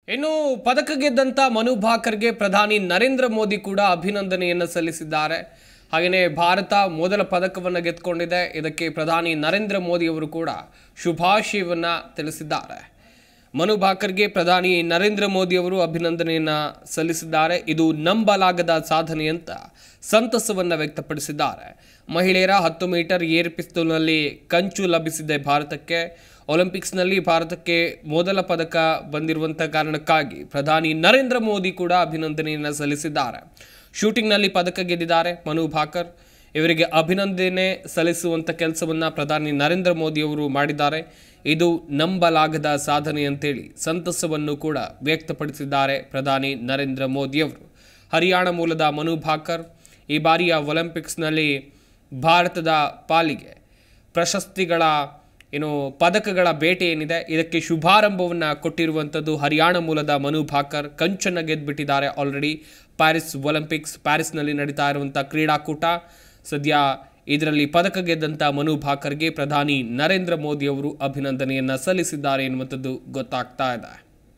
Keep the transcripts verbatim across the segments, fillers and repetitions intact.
ಇನ್ನು ಪದಕ ಗೆದ್ದಂತ ಮನು ಭಾಕರ್ಗೆ ಪ್ರಧಾನಿ ನರೇಂದ್ರ ಮೋದಿ ಕೂಡ ಅಭಿನಂದನೆಯನ್ನು ಸಲ್ಲಿಸಿದ್ದಾರೆ. ಹಾಗೆಯೇ ಭಾರತ ಮೊದಲ ಪದಕವನ್ನು ಗೆದ್ದುಕೊಂಡಿದೆ. ಇದಕ್ಕೆ ಪ್ರಧಾನಿ ನರೇಂದ್ರ ಮೋದಿ ಅವರು ಕೂಡ ಶುಭಾಶಯವನ್ನ ತಿಳಿಸಿದ್ದಾರೆ. ಮನು ಭಾಕರ್ಗೆ ಪ್ರಧಾನಿ ನರೇಂದ್ರ ಮೋದಿ ಅವರು ಅಭಿನಂದನೆಯನ್ನ ಸಲ್ಲಿಸಿದ್ದಾರೆ. ಇದು ನಂಬಲಾಗದ ಸಾಧನೆ ಅಂತ ಸಂತಸವನ್ನ ವ್ಯಕ್ತಪಡಿಸಿದ್ದಾರೆ. ಮಹಿಳೆಯರ ಹತ್ತು ಮೀಟರ್ ಏರ್ ಪಿಸ್ತೂಲ್ನಲ್ಲಿ ಕಂಚು ಲಭಿಸಿದೆ ಭಾರತಕ್ಕೆ. ಒಲಿಂಪಿಕ್ಸ್ನಲ್ಲಿ ಭಾರತಕ್ಕೆ ಮೊದಲ ಪದಕ ಬಂದಿರುವಂಥ ಕಾರಣಕ್ಕಾಗಿ ಪ್ರಧಾನಿ ನರೇಂದ್ರ ಮೋದಿ ಕೂಡ ಅಭಿನಂದನೆಯನ್ನು ಸಲ್ಲಿಸಿದ್ದಾರೆ. ಶೂಟಿಂಗ್ನಲ್ಲಿ ಪದಕ ಗೆದ್ದಿದ್ದಾರೆ ಮನು ಭಾಕರ್. ಇವರಿಗೆ ಅಭಿನಂದನೆ ಸಲ್ಲಿಸುವಂಥ ಕೆಲಸವನ್ನು ಪ್ರಧಾನಿ ನರೇಂದ್ರ ಮೋದಿ ಅವರು ಮಾಡಿದ್ದಾರೆ. ಇದು ನಂಬಲಾಗದ ಸಾಧನೆ ಅಂತೇಳಿ ಸಂತಸವನ್ನು ಕೂಡ ವ್ಯಕ್ತಪಡಿಸಿದ್ದಾರೆ ಪ್ರಧಾನಿ ನರೇಂದ್ರ ಮೋದಿಯವರು. ಹರಿಯಾಣ ಮೂಲದ ಮನು ಭಾಕರ್ ಈ ಬಾರಿಯ ಒಲಿಂಪಿಕ್ಸ್ನಲ್ಲಿ ಭಾರತದ ಪಾಲಿಗೆ ಪ್ರಶಸ್ತಿಗಳ ಏನು ಪದಕಗಳ ಬೇಟೆ ಏನಿದೆ ಇದಕ್ಕೆ ಶುಭಾರಂಭವನ್ನು ಕೊಟ್ಟಿರುವಂಥದ್ದು ಹರಿಯಾಣ ಮೂಲದ ಮನು ಭಾಕರ್. ಕಂಚನ್ನು ಗೆದ್ದುಬಿಟ್ಟಿದ್ದಾರೆ ಆಲ್ರೆಡಿ. ಪ್ಯಾರಿಸ್ ಒಲಿಂಪಿಕ್ಸ್ ಪ್ಯಾರಿಸ್ನಲ್ಲಿ ನಡೀತಾ ಇರುವಂಥ ಕ್ರೀಡಾಕೂಟ ಸದ್ಯ ಇದರಲ್ಲಿ ಪದಕ ಗೆದ್ದಂಥ ಮನು ಭಾಕರ್ಗೆ ಪ್ರಧಾನಿ ನರೇಂದ್ರ ಮೋದಿ ಅವರು ಅಭಿನಂದನೆಯನ್ನು ಸಲ್ಲಿಸಿದ್ದಾರೆ ಎನ್ನುವಂಥದ್ದು ಗೊತ್ತಾಗ್ತಾ ಇದೆ.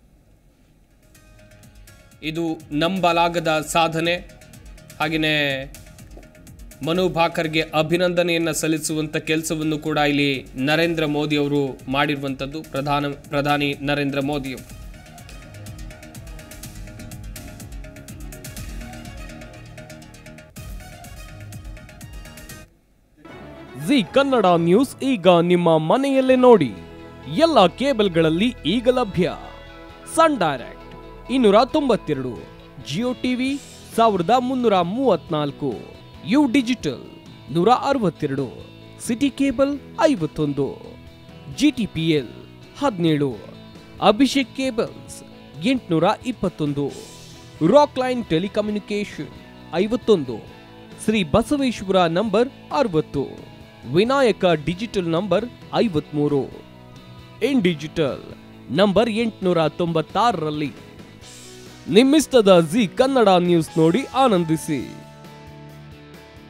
ಇದು ನಂಬಲಾಗದ ಸಾಧನೆ. ಹಾಗೆಯೇ ಮನು ಭಾಕರ್ಗೆ ಅಭಿನಂದನೆಯನ್ನು ಸಲ್ಲಿಸುವಂಥ ಕೆಲಸವನ್ನು ಕೂಡ ಇಲ್ಲಿ ನರೇಂದ್ರ ಮೋದಿ ಅವರು ಮಾಡಿರುವಂಥದ್ದು ಪ್ರಧಾನ ಪ್ರಧಾನಿ ನರೇಂದ್ರ ಮೋದಿ ಅವರು. ಜಿ ಕನ್ನಡ ನ್ಯೂಸ್ ಈಗ ನಿಮ್ಮ ಮನೆಯಲ್ಲೇ ನೋಡಿ. ಎಲ್ಲ ಕೇಬಲ್ಗಳಲ್ಲಿ ಈಗ ಲಭ್ಯ. ಸನ್ ಡೈರೆಕ್ಟ್ ಇನ್ನೂರ ತೊಂಬತ್ತೆರಡು, ಜಿಯೋ ಟಿವಿ ಸಾವಿರದ ಮುನ್ನೂರ ಮೂವತ್ನಾಲ್ಕು, ಯು ಡಿಜಿಟಲ್ ನೂರ ಅರವತ್ತೆರಡು, ಸಿಟಿ ಕೇಬಲ್ ಐವತ್ತೊಂದು, ಜಿಟಿಪಿಎಲ್ ಹದಿನೇಳು, ಅಭಿಷೇಕ್ ಕೇಬಲ್ಸ್ ಎಂಟುನೂರ ಇಪ್ಪತ್ತೊಂದು, ರಾಕ್ ಲೈನ್ ಟೆಲಿಕಮ್ಯುನಿಕೇಶನ್ ಐವತ್ತೊಂದು, ಶ್ರೀ ಬಸವೇಶ್ವರ ನಂಬರ್ ಅರವತ್ತು, ವಿನಾಯಕ ಡಿಜಿಟಲ್ ನಂಬರ್ ಐವತ್ಮೂರು, ಇನ್ ಡಿಜಿಟಲ್ ನಂಬರ್ ಎಂಟುನೂರ ತೊಂಬತ್ತಾರರಲ್ಲಿ. ನಿಮ್ಮಿಸ್ತದ ಜಿ ಕನ್ನಡ ನ್ಯೂಸ್ ನೋಡಿ ಆನಂದಿಸಿ.